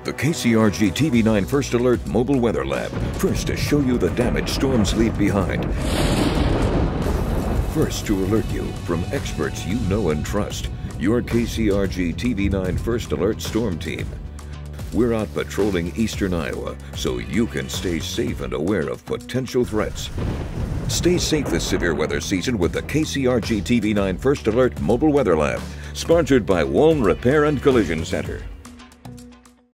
The KCRG-TV9 First Alert Mobile Weather Lab. First to show you the damage storms leave behind. First to alert you from experts you know and trust. Your KCRG-TV9 First Alert Storm Team. We're out patrolling eastern Iowa so you can stay safe and aware of potential threats. Stay safe this severe weather season with the KCRG-TV9 First Alert Mobile Weather Lab, sponsored by Walm Repair and Collision Center.